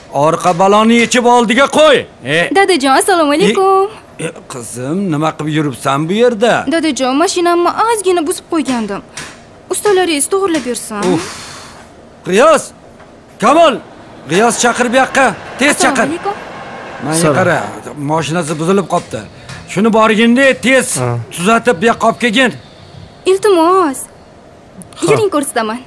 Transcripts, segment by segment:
Orqa baloni yechib oldiga qo'y. Dadajon, assalomu alaykum. Qizim, nima qilib yuribsan bu yerda? Dadajon, mashinamni ozgina buzib qo'ygandim. Ustalaringiz to'g'rilab bersin. G'iyos! Kamol, G'iyos chaqir bu yoqqa. Tez chaqir. Menga qara, mashinasi buzilib qopti. Shuni borganda tez tuzatib bu yoqqa olib kelgin. Iltimos. Yuring ko'rsataman.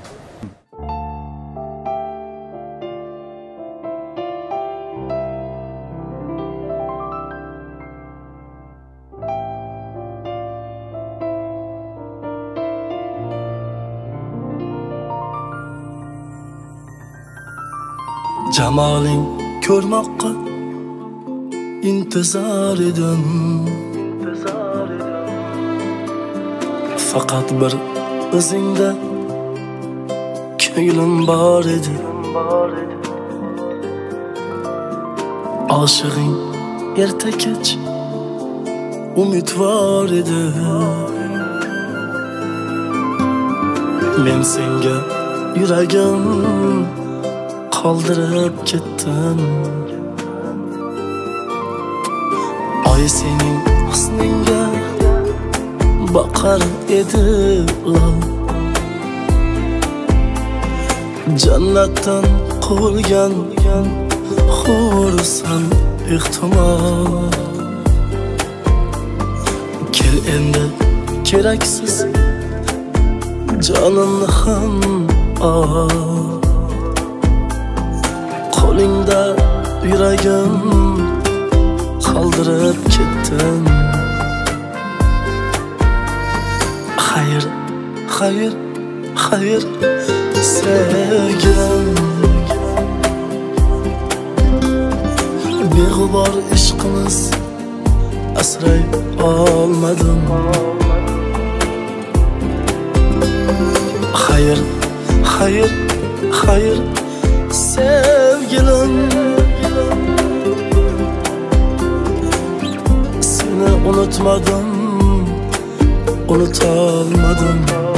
Jamaling ko'rmoqqa intizor edim. Faqat bir o'zingda ko'nglim bor edi. Oshig'ing erta kech umidvor edi. Men senga yuragim qoldirib ketdim. Oy sening husningga boqar edi lol. Jannatdan quvilgan hursan ehtimol. Kel endi keraksiz jonimni ham ol. Qo'lingda yuragim qoldirib ketdim. Xayr, xayr, xayr sevgilim. Beg'ubor ishqimiz asray olmadim. Xayr, xayr, xayr sevgilim. Seni unutmadım, unutolmadim.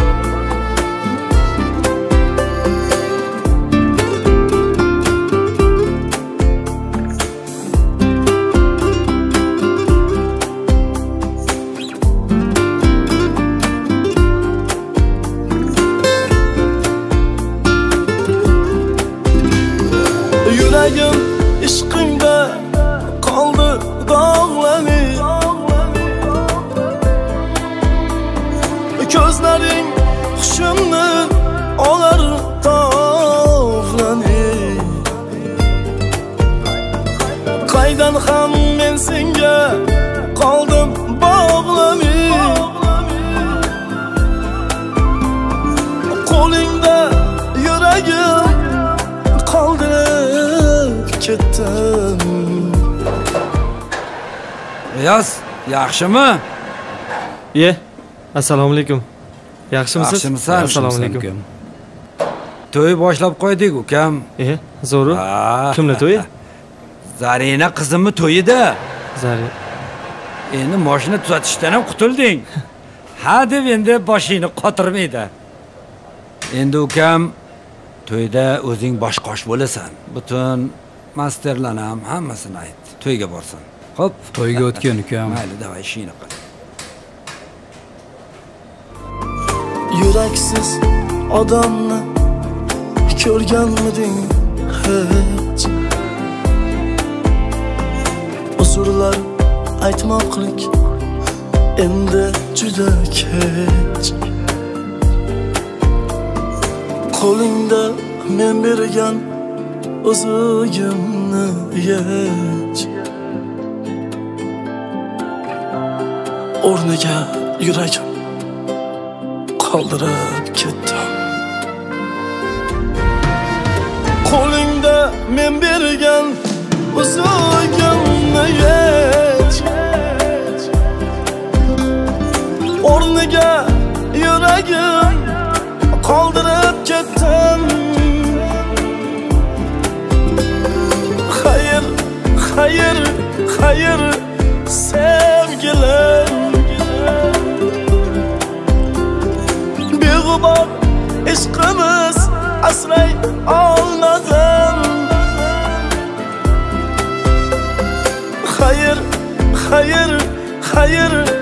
Yuragim ishqingda qoldi dog'lanib. Ko'zlaring hushimni olar tovlanib. Qaydan ham men senga qoldim bog'lanib. Qo'lingda yuragim qoldirib ketdim. G'iyos, yaxshimi? Assalomu alaykum. Yaxshimisiz? Yaxshimisan? Assalomu alaykum. To'y boshlab qo'ydik, ukam. Zo'ru. Kimni to'yi? Zarina qizimni to'yida. Zarina. Endi mashina tuzatishdan ham qutulding. Ha deb endi boshingni qotirmaydi. Endi ukam to'yda o'zing bosh-qosh bo'lasan. Butun masterlarni ham hammasini ayt. To'yga borsin. Xo'p, to'yga o'tgan ukam. Mayli, davay ishingni qil. Yuraksiz odamni ko'rganmiding hech? Uzrlar aytmoqlik endi juda kech. Qo'lingda men bergan o'zigimni yech. O'rniga yuragim qoldirib ketdim. Qo'lingda men bergan o'zigimni yech. O'rniga yuragim qoldirib ketdim. Xayr, xayr, xayr sevgilim. Beg'ubor ishqimiz asray olmadim. xayr